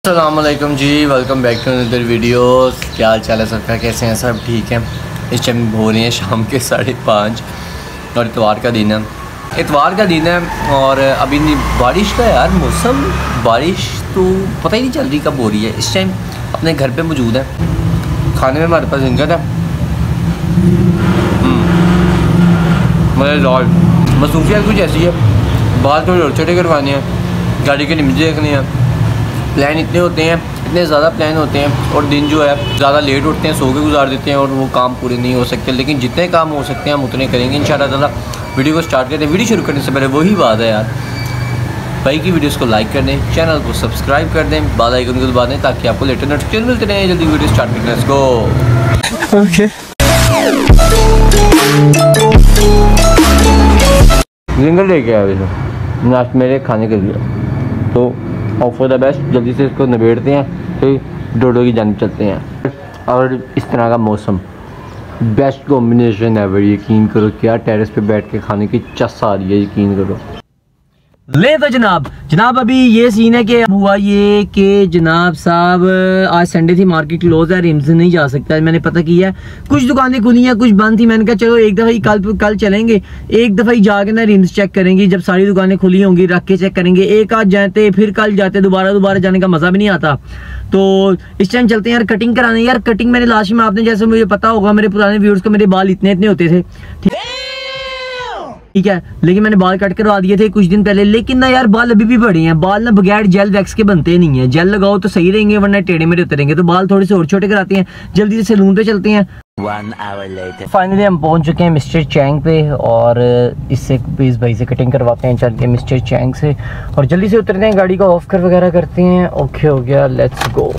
अस्सलामुअलैकुम जी, welcome back to another videos. क्या हाल चाल है सबका, कैसे हैं सब? ठीक है। इस टाइम हो रही हैं शाम के 5:30 और इतवार का दिन है और अभी बारिश का यार मौसम, बारिश तो पता ही नहीं चल रही कब हो रही है। इस टाइम अपने घर पे मौजूद है, खाने में हमारे पास इनका था मज़ेदार। मसरूफियात कुछ ऐसी है, बाल थोड़े और छोटे करवाने हैं, गाड़ी के लिमिट देखनी है, प्लान इतने होते हैं, इतने ज़्यादा प्लान होते हैं और दिन जो है ज़्यादा लेट उठते हैं, सो के गुजार देते हैं और वो काम पूरे नहीं हो सकते। लेकिन जितने काम हो सकते हैं हम उतने करेंगे इंशाअल्लाह ताला। वीडियो को स्टार्ट करते हैं। वीडियो शुरू करने से पहले वही बात है यार, भाई की वीडियोस को लाइक कर दें, चैनल को सब्सक्राइब कर दें, बेल आइकन को दबा दें ताकि आपको लेटेस्ट नोटिफिकेशन मिलते रहें। जल्दी वीडियो स्टार्ट करते हैं, लेट्स गो। ओके, जिंगल लेके आया नाश्ते मेरे खाने के लिए, तो ऑफर द बेस्ट। जल्दी से इसको निबेड़ते हैं, फिर डोडो की जानिब चलते हैं। और इस तरह का मौसम, बेस्ट कॉम्बिनेशन है भाई, यकीन करो। क्या टेरेस पे बैठ के खाने की चस आ रही है, यकीन करो। ले तो जनाब अभी ये सीन है कि हुआ ये कि जनाब साहब आज संडे थी, मार्केट क्लोज है, रिम्स नहीं जा सकता। मैंने पता किया है, कुछ दुकानें खुली हैं, कुछ बंद थी। मैंने कहा चलो एक दफ़ा ही कल चलेंगे, एक दफ़ा ही जाके ना रिम्स चेक करेंगे। जब सारी दुकानें खुली होंगी रख के चेक करेंगे। एक आज जाते फिर कल जाते, दोबारा जाने का मज़ा भी नहीं आता। तो इस टाइम चलते हैं यार कटिंग कराने। यार कटिंग मैंने लास्ट में, आपने जैसे मुझे पता होगा, मेरे पुराने व्यूअर्स को, मेरे बाल इतने होते थे, ठीक है, लेकिन मैंने बाल कट करवा दिए थे कुछ दिन पहले। लेकिन ना यार बाल अभी भी बड़े हैं। बाल ना बगैर जेल वैक्स के बनते नहीं है। जेल लगाओ तो सही रहेंगे, वरना टेढ़े मेढ़े होते रहेंगे। तो बाल थोड़े से और छोटे कराते हैं। जल्दी से सैलून पे चलते हैं। 1 hour later फाइनली हम पहुंच चुके हैं मिस्टर चैंग पे और इससे इस भाई से कटिंग करवाते हैं। चल के मिस्टर चैंग से और जल्दी से उतरते हैं, गाड़ी का ऑफ कर वगैरह करते हैं। ओके हो गया, लेट्स गो।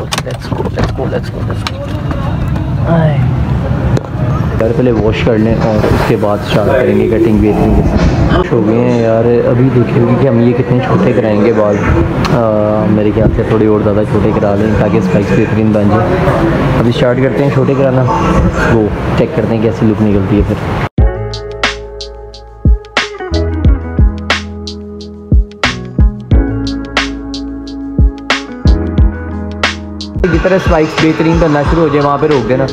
पहले वॉश कर लें और उसके बाद स्टार्ट करेंगे कटिंग भी। खुश हो गए हैं यार। अभी देखिए कि हम ये कितने छोटे कराएंगे बाल। मेरे ख्याल से थोड़ी और ज़्यादा छोटे करा लें ताकि स्पाइक्स बेहतरीन बन जाए। अभी स्टार्ट करते हैं छोटे कराना, वो चेक करते हैं कैसी लुक निकलती है। फिर जिस तरह स्पाइक्स बेहतरीन बनना शुरू हो जाए वहाँ पर रोक देना।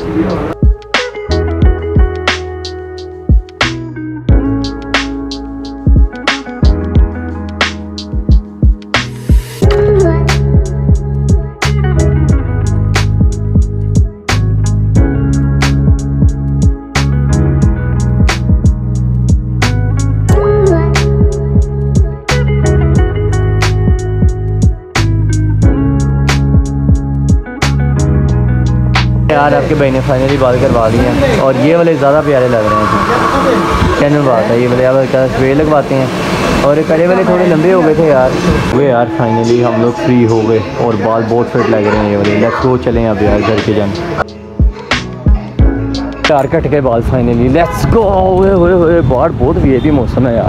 यार आपके भाई ने फाइनली बाल करवा लिए हैं और ये वाले ज़्यादा प्यारे लग रहे हैं। कैन बात है, ये वाले आप स्प्रे लगवाते हैं और पहले वाले थोड़े लंबे हो गए थे यार। वे यार फाइनली हम लोग फ्री हो गए और बाल बहुत फिट लग रहे हैं ये वाले। लेट्स गो, चलें अब यार घर के जाने। यार कट के बाल फाइनली, लेट्स गो। बाहर बहुत वीआईपी मौसम है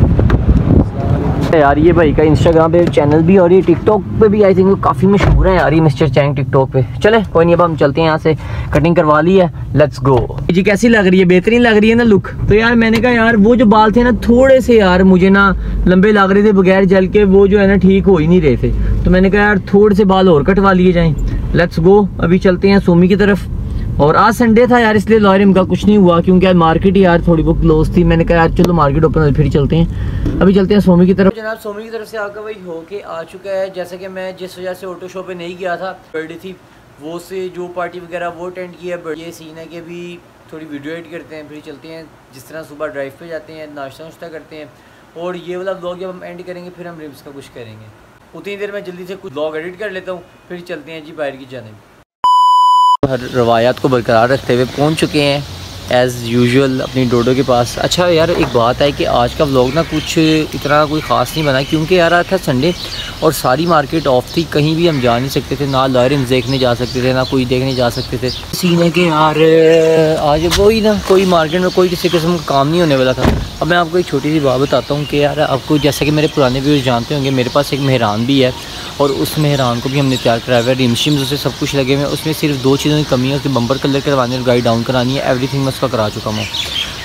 यार। ये भाई का इंस्टाग्राम पे चैनल भी और ये टिकटॉक पे भी आई थिंक काफ़ी मशहूर है यार, ये मिस्टर चैंग टिकटॉक पे। चले कोई नहीं, अब हम चलते हैं यहाँ से। कटिंग करवा ली है, लेट्स गो। जी कैसी लग रही है? बेहतरीन लग रही है ना लुक। तो यार मैंने कहा यार वो जो बाल थे ना थोड़े से यार मुझे ना लंबे लग रहे थे बगैर जेल के, वो जो है ना ठीक हो ही नहीं रहे थे। तो मैंने कहा यार थोड़े से बाल और कटवा लिए जाएँ। लेट्स गो, अभी चलते हैं सोमी की तरफ। और आज संडे था यार, इसलिए लॉयरिम का कुछ नहीं हुआ क्योंकि आज मार्केट ही यार थोड़ी बहुत क्लोज थी। मैंने कहा यार चलो मार्केट ओपन हो फिर चलते हैं। अभी चलते हैं सोमी की तरफ। जनाब सोमी की तरफ से आपका वही होके आ चुका है। जैसे कि मैं जिस वजह से ऑटो शो पे नहीं गया था, बर्थडे थी, वो से जो पार्टी वगैरह वो अटेंड किया। ये सीन है कि अभी थोड़ी वीडियो एडिट करते हैं फिर चलते हैं। जिस तरह सुबह ड्राइव पे जाते हैं, नाश्ता वाश्ता करते हैं और ये वाला ब्लॉग जब हम एंड करेंगे फिर हम रिम्स का कुछ करेंगे। उतनी देर में जल्दी से कुछ ब्लॉग एडिट कर लेता हूँ, फिर चलते हैं जी बाहर की जानिब। हर रवायात को बरकरार रखते हुए पहुंच चुके हैं एज़ यूजुअल अपनी डोडो के पास। अच्छा यार एक बात है कि आज का व्लॉग ना कुछ इतना कोई ख़ास नहीं बना क्योंकि यार आज था संडे और सारी मार्केट ऑफ थी, कहीं भी हम जा नहीं सकते थे, ना लॉयरिम्स देखने जा सकते थे, ना कोई देखने जा सकते थे। सीन है कि यार आज वही ना कोई मार्केट में कोई किसी किस्म का काम नहीं होने वाला था। अब मैं आपको एक छोटी सी बात बताता हूँ कि यार आपको जैसे कि मेरे पुराने व्यूअर्स जानते होंगे, मेरे पास एक मेहरान भी है और उस मेहरान को भी हमने तैयार कराया हुआ है। रिम्स उसे सब कुछ लगे हुए हैं। उसमें सिर्फ 2 चीज़ों की कमी है, उसके बम्पर कलर करवाने और गाड़ी डाउन करानी है। एवरीथिंग मैं उसका करा चुका हूँ। तो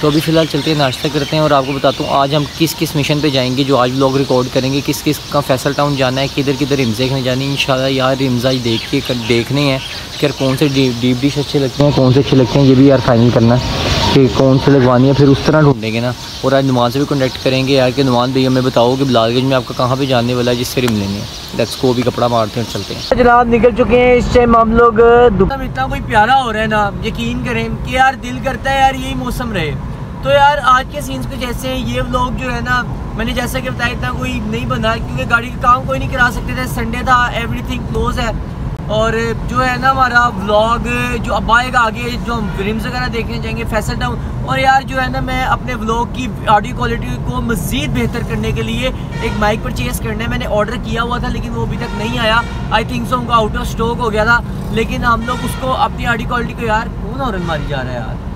तो अभी फ़िलहाल चलते हैं, नाश्ता करते हैं और आपको बताता हूँ आज हम किस किस मिशन पे जाएंगे, जो आज व्लॉग रिकॉर्ड करेंगे, किस किस का फैसल टाउन जाना है, किधर किधर रिम्स देखने जानी है इंशाल्लाह। यार रिम्स आज देखने हैं कि यार कौन से डीप डिश अच्छे लगते हैं, कौन से अच्छे लगते हैं, ये भी यार फाइनल करना है कि कौन से लगवानी है, फिर उस तरह ढूंढेंगे ना। और आज नुमान से भी कॉन्टैक्ट करेंगे यार कि नुमान भैया हमें बताओ कि बिलालगंज में आपका कहाँ पे जाने वाला है जिससे रिम लेनी है। लेट्स गो, भी कपड़ा मारते हैं चलते हैं। जनाब निकल चुके हैं, इस टाइम हम लोग इतना कोई प्यारा हो रहा है ना, यकीन करें कि यार दिल करता है यार यही मौसम रहे। तो यार आज के सीन्स कुछ ऐसे हैं, ये व्लॉग जो है ना मैंने जैसा कि बताया इतना कोई नहीं बना क्योंकि गाड़ी का काम कोई नहीं करा सकते थे, संडे था, एवरीथिंग क्लोज है। और जो है ना हमारा व्लॉग जो अब आएगा आगे, जो हम रिम्स वगैरह देखने जाएंगे फैसल टाउन। और यार जो है ना मैं अपने व्लॉग की ऑडियो क्वालिटी को मज़ीद बेहतर करने के लिए एक माइक परचेज़ करना है। मैंने ऑर्डर किया हुआ था लेकिन वो अभी तक नहीं आया, आई थिंक सो उनका आउट ऑफ स्टॉक हो गया था। लेकिन हम लोग उसको अपनी ऑडियो क्वालिटी को, यार कौन हॉर्न मारी जा रहा है यार,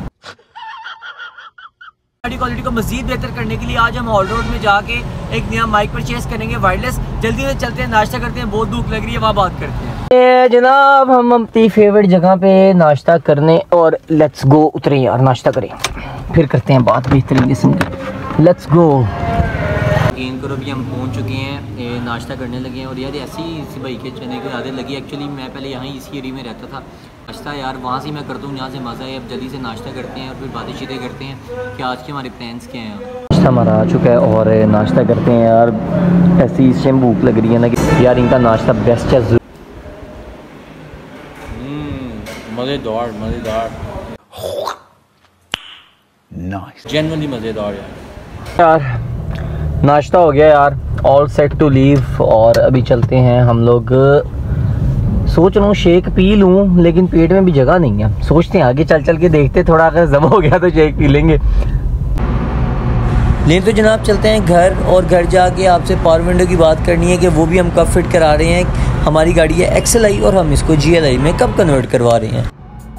ऑडियो क्वालिटी को मज़ीद बेहतर करने के लिए आज हम हॉल रोड में जाके एक नया माइक परचेज़ करेंगे वायरलेस। जल्दी से चलते हैं, नाश्ता करते हैं, बहुत भूख लग रही है, वहाँ बात करते हैं। जनाब हम अपनी फेवरेट जगह पे नाश्ता करने और लेट्स गो उतरे यार, नाश्ता करें फिर करते हैं बात बेहतरीन किस्म की। Let's go. यकीन करो भी हम पहुंच चुके हैं, नाश्ता करने लगे हैं। और यार ऐसी इसी भाई के चने की आदत लगी, एक्चुअली मैं पहले यहाँ इसी एरिया में रहता था। नाश्ता यार वहाँ से मैं करता हूँ, यहाँ से मज़ा है। अब जल्दी से नाश्ता करते हैं और फिर बातें चीतें करते हैं कि आज के हमारे प्लान्स क्या हैं। नाश्ता हमारा आ चुका है और नाश्ता करते हैं यार। ऐसी इस टाइम भूख लग रही है ना कि यार इनका नाश्ता बेस्ट है, मज़ेदार मज़ेदार, नाइस, जेन्युइनली मज़ेदार यार। नाश्ता हो गया यार, ऑल सेट टू लीव। और अभी चलते हैं हम लोग, सोच रहा हूँ शेक पी लूँ लेकिन पेट में भी जगह नहीं है। सोचते हैं आगे चल चल के देखते, थोड़ा अगर जमा हो गया तो शेक पी लेंगे। नहीं तो जनाब चलते हैं घर, और घर जाके आपसे पावर विंडो की बात करनी है कि वो भी हम कब फिट करा रहे हैं। हमारी गाड़ी है XLI और हम इसको GLI में कब कन्वर्ट करवा रहे हैं।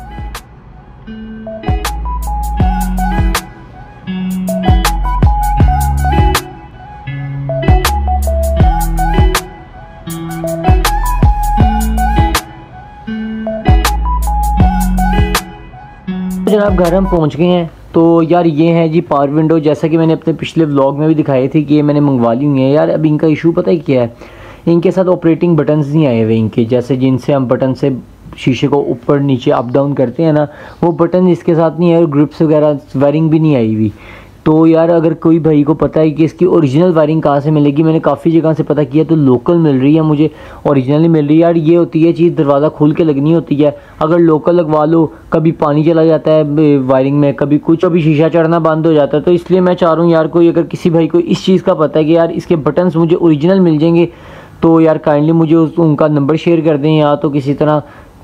जनाब घर हम पहुंच गए हैं। तो यार ये है जी पावर विंडो, जैसा कि मैंने अपने पिछले व्लॉग में भी दिखाई थी कि ये मैंने मंगवा ली हुई है। यार अब इनका इशू पता है क्या है, इनके साथ ऑपरेटिंग बटन्स नहीं आए हुए इनके, जैसे जिनसे हम बटन से शीशे को ऊपर नीचे अप डाउन करते हैं ना, वो बटन इसके साथ नहीं है। और ग्रिप्स वगैरह वायरिंग भी नहीं आई हुई। तो यार अगर कोई भाई को पता है कि इसकी ओरिजिनल वायरिंग कहाँ से मिलेगी, मैंने काफ़ी जगह से पता किया तो लोकल मिल रही है मुझे, ओरिजिनली मिल रही है। यार ये होती है चीज़, दरवाज़ा खोल के लगनी होती है। अगर लोकल लगवा लो, कभी पानी चला जाता है वायरिंग में, कभी कुछ, कभी शीशा चढ़ना बंद हो जाता है। तो इसलिए मैं चाह रहा हूँ यार कोई अगर किसी भाई को इस चीज़ का पता है कि यार इसके बटन्स मुझे ओरिजिनल मिल जाएंगे तो यार काइंडली मुझे उनका नंबर शेयर कर दें या तो किसी तरह,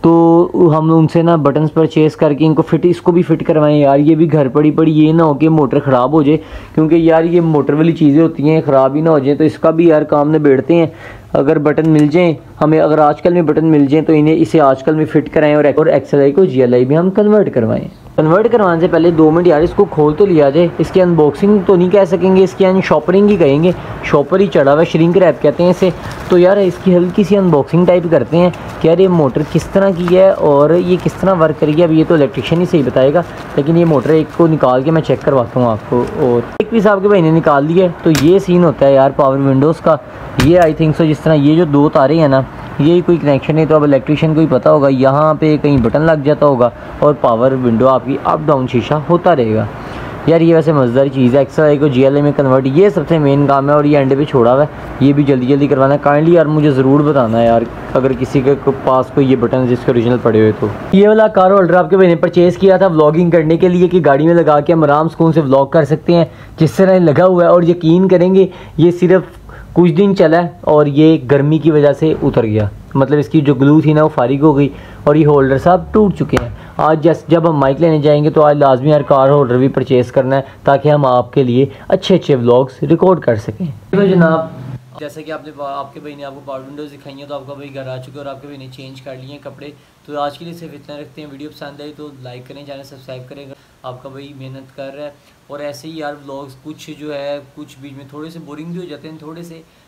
तो हम उनसे ना बटन्स परचेस करके इनको फिट, इसको भी फिट करवाएं यार। ये भी घर पड़ी ये ना हो कि मोटर ख़राब हो जाए, क्योंकि यार ये मोटर वाली चीज़ें होती हैं, ख़राब ही ना हो जाए। तो इसका भी यार काम निबेड़ते हैं। अगर बटन मिल जाएं हमें, अगर आजकल में बटन मिल जाएं तो इसे आजकल में फिट कराएं और XLI को GLI भी हम कन्वर्ट करवाएं। कन्वर्ट करवाने से पहले 2 मिनट यार इसको खोल तो लिया जाए। इसकी अनबॉक्सिंग तो नहीं कह सकेंगे, इसकी अनशॉपरिंग ही कहेंगे। शॉपर ही चढ़ा हुआ, श्रिंक रैप कहते हैं इसे। तो यार इसकी हल्की सी अनबॉक्सिंग टाइप करते हैं कि यार ये मोटर किस तरह की है और ये किस तरह वर्क करेगी। अब ये तो इलेक्ट्रिशियन ही सही बताएगा, लेकिन ये मोटर एक को निकाल के मैं चेक करवाता हूँ आपको। और एक पीस आपके भाई ने निकाल दिया। तो ये सीन होता है यार पावर विंडोज़ का। ये आई थिंक सो जिस तरह ये जो 2 तारे हैं ना, ये कोई कनेक्शन है। तो अब इलेक्ट्रिशियन को ही पता होगा, यहाँ पे कहीं बटन लग जाता होगा और पावर विंडो आपकी अप डाउन शीशा होता रहेगा। यार ये वैसे मज़ेदार चीज़ है। XLI को GLI में कन्वर्ट, ये सबसे मेन काम है। और ये एंड पे छोड़ा हुआ है, ये भी जल्दी जल्दी करवाना है। काइंडली यार मुझे ज़रूर बताना है यार अगर किसी के पास कोई ये बटन जिसके ओरिजिनल पड़े हुए। तो ये वाला कार होल्डर आपके भाई ने परचेज़ किया था व्लॉगिंग करने के लिए कि गाड़ी में लगा के हम आराम सुकून से व्लॉग कर सकते हैं, जिस तरह लगा हुआ है। और यकीन करेंगे ये सिर्फ कुछ दिन चला है और ये गर्मी की वजह से उतर गया, मतलब इसकी जो ग्लू थी ना वो फारिग हो गई और ये होल्डर साहब टूट चुके हैं। आज जब हम माइक लेने जाएंगे तो आज लाजमी यार कार होल्डर भी परचेज़ करना है ताकि हम आपके लिए अच्छे अच्छे व्लॉग्स रिकॉर्ड कर सकें। तो जनाब जैसे कि आपके भाई ने आपको पावर विंडोज़ दिखाई हैं, तो आपका भाई घर आ चुके हैं और आपके भाई ने चेंज कर लिए हैं कपड़े। तो आज के लिए सिर्फ इतना रखते हैं। वीडियो पसंद आई तो लाइक करें, चैनल सब्सक्राइब करें। आपका भाई मेहनत कर रहा है और ऐसे ही यार व्लॉग्स कुछ जो है कुछ बीच में थोड़े से बोरिंग भी हो जाते हैं थोड़े से,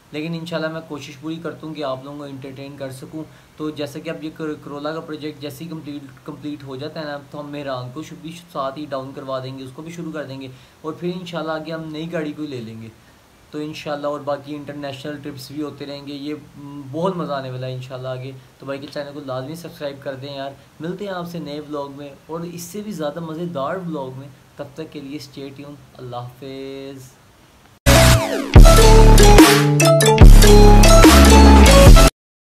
लेकिन इंशाल्लाह मैं कोशिश पूरी करता हूँ कि आप लोगों को इंटरटेन कर सकूँ। तो जैसे कि अब ये करोला का प्रोजेक्ट जैसे ही कंप्लीट हो जाता है ना, तो हम मेहरान को भी साथ ही डाउन करवा देंगे, उसको भी शुरू कर देंगे और फिर इंशाल्लाह आगे हम नई गाड़ी को ले लेंगे। तो इंशाल्लाह और बाकी इंटरनेशनल ट्रिप्स भी होते रहेंगे, ये बहुत मज़ा आने वाला है इंशाल्लाह आगे। तो भाई के चैनल को लाजमी सब्सक्राइब कर दें यार। मिलते हैं आपसे नए व्लॉग में और इससे भी ज़्यादा मज़ेदार व्लॉग में। तब तक के लिए स्टे ट्यून। अल्लाह हाफिज़।